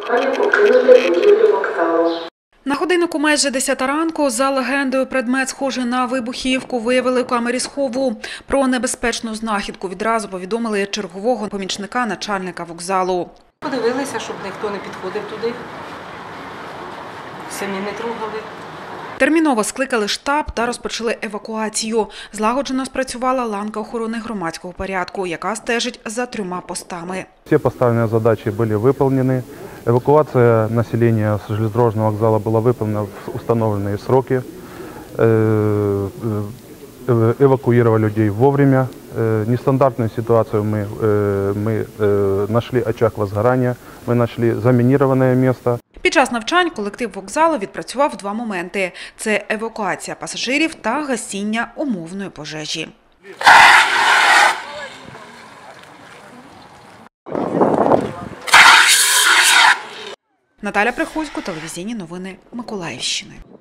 На годиннику майже 10 ранку за легендою предмет, схожий на вибухівку, виявили у камері схову. Про небезпечну знахідку відразу повідомили чергового помічника начальника вокзалу. Подивилися, щоб ніхто не підходив туди, самі не трогали. Терміново скликали штаб та розпочали евакуацію. Злагоджено спрацювала ланка охорони громадського порядку, яка стежить за 3 постами. Всі поставлені задачі були виконані. Евакуація населення з железнодорожного вокзалу була виконана в установлені строки. Эвакуировали людей вовремя. Нестандартную ситуацию мы нашли очаг возгорания, мы нашли заминированное место. Під час навчань колектив вокзалу відпрацював 2 моменти – це евакуація пасажирів та гасіння умовної пожежі. Наталя Приходько, телевізійні новини Миколаївщини.